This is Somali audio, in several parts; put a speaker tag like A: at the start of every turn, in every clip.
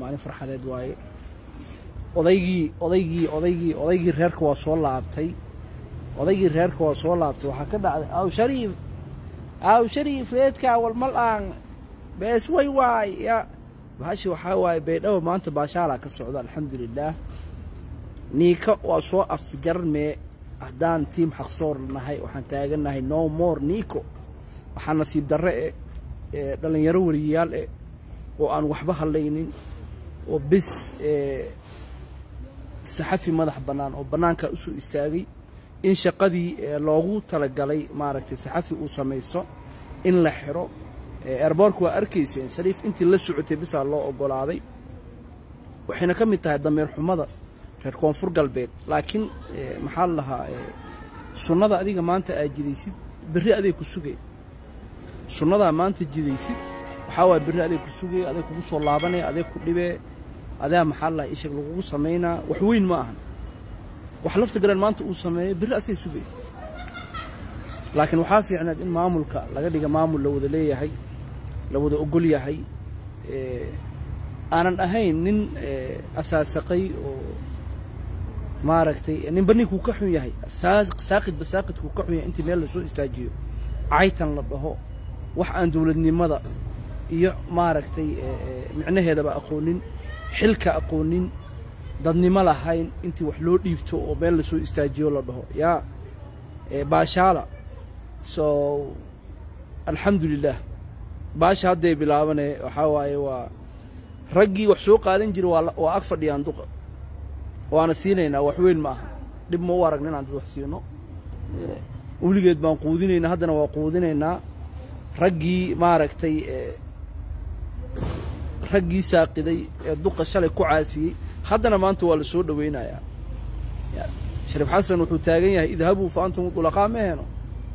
A: maalin farxadeed waaye odaygii reerka waa soo laabtay waxaa ka dhacday aw shariif reedka walmal aan bees way waay ya bahashi waxaa waaye baydhabo maanta baashaala ka socda alxamdulillaah niika waa soo afjarmee haddaan tiim xaqsoor nahay waxaan taagannahay no more niiko waxaa nasiib darre dhalinyaro wariyayaal oo aan waxba hadlaynin oo bis saxafi madax bannaan oo bannaanka u soo istaagay in shaqadii loogu talagalay maaragtay saxafi uu samaysto in la xiro airborku waa arkayseen shariif intii la socotay bisaa loo ogolaaday waxayna ka mid tahay dameer xumada reer koonfur galbeed laakiin maxaa la lahaa sunnada adiga maanta aad jidaysid berri aday ku sugay sunnadaa maanta jidaysid waxaa waay berri aday ku sugay aday kugu soo laabanaya aday ku dhibee adaa maxaa la lahaa ishag lagugu samaynaa wax weyn ma ahan wax lafta garan maanta uu sameeyay berri asay sugay laakiin waxaa fiicnaad in maamulka laga dhiga maamul la wada leeyahay la wada ogol yahay aanan ahayn nin asaasaqay oo maaragtay ninba ninkuu ka xun yahay saaqidba saaqidkuu ka xun yahay intii meel lasoo istaajiyo caytan la dhaho wax aan dowladnimada iyo maaragtay micnaheedaba aqoonin xilka aqoonin dadnimo lahayn intii wax loo dhiibto oo meel lasoo istaajiyo la dhaho yaa baashaala so alxamdulillaah baasha hadday bilaabane waxaa waaye waa raggii wax soo qaadan jira waa ag fadhiyaan duqa waana siinaynaa wax weyn ma aha dhib ma u aragna inaan dad wax siino weligeed baan quudinaynaa haddana waa quudinaynaa raggii maaragtay raggii saaqiday ee duqa shalay ku caasiyey haddana maanta waa la soo dhawaynayaa shariif xasan wuxuu taagan yahay idhabuu fa antum tulaqaa ma heno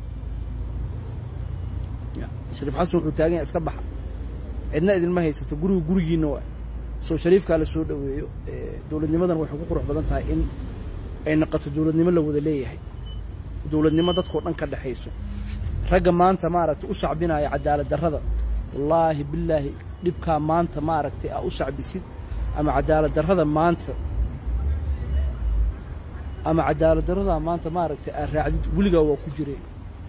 A: shariif xasan wuxuu taagan yahay iska baxa cidna idinma haysato gurigiinna waa soo shariifkaa la soo dhaweeyo dowladnimadan waxay ku qurux badan tahay in ay noqoto dowladnimo la wada leeyahay dowladnimo dadkoo dhan ka dhexayso ragga maanta maaragtay u sacbinaya cadaalad darrada wallaahi billaahi dhibkaa maanta maaragtay aa u sacbisid ama cadaalad darrada maanta maaragtay aa raacdid weligaa waa ku jireen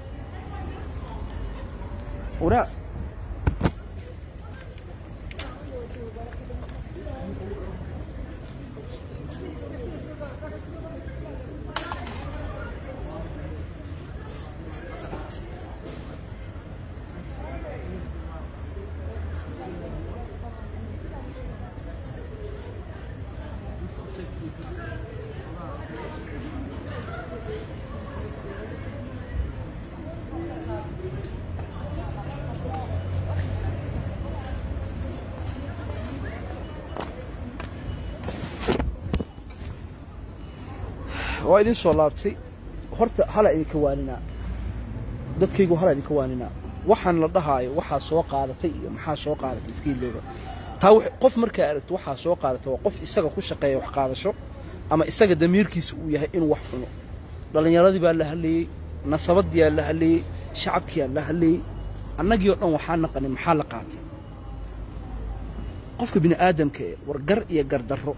A: waa idin soo laabtay horta hala idinka waaninaa dadkaygu hala idinka waaninaa waxaan la dhahaayo waxaa soo qaadatay iyo maxaa soo qaadatay iska ilooba taa qof markaa aragto waxaa soo qaadatay waa qof isaga ku shaqeeya wax qaadasho ama isaga damiirkiisa uu yahay inuu wax cuno dhallinyaradii baa la hadlayey nasabadiyaa la hadlayey shacabkiyaa la hadlayey annagii oo dhan waxaa naqanin maxaa la qaatay qofka bini aadamka war gar iyo gardarro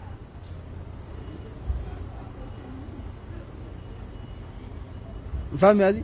A: فاهمي هذه؟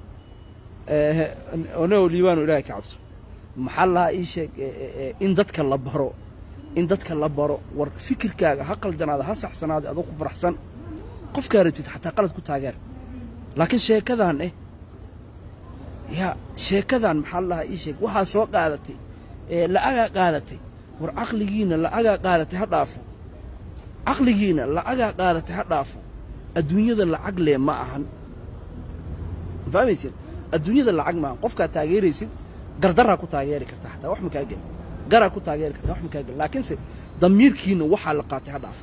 A: أنا وليبان ولا كعبس محلها إيش إن دتك الله برو وفكر كذا هقل جنا هذا هسه حسن هذا أذوق فرحسن قف كارت حتى قلت كنت هاجر لكن شيء كذا إيه يا شيء كذا محلها إيش وها سوق قالتي لا أجا قالتي ورعقليين لا أجا قالتي هضافو عقليين لا أجا قالتي هضافو الدنيا ذا العقل ما أهن فاهمين الدنيا ذا العقل ما قفك تاجيري سيد قردرها كنت تاجيري كرت حتى وح مكاجل قرا كنت تاجيري كرت وح مكاجل لكن ضمير كين وحلقات هضاف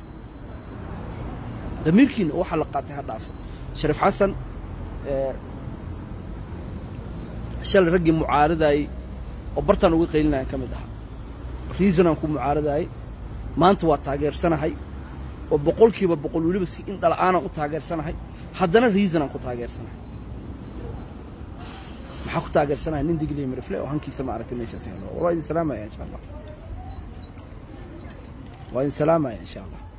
A: ضمير كين وحلقات هضاف شريف حسن شال رجي معارضة وبرتنا وقيلنا كمدها ريزنا نكون معارضة ما أنت وتاجر سنة هاي وبقول كي بقول ولي بس إن طلع أنا وتاجر سنة هاي حدنا ريزنا كنت تاجر سنة maxaa ku taageersanahay nin digli mirfle oo hankiisa ma aragtay meeshaas yaalo wallahi salaama ya insha Allah waa in salaamaya insha allah.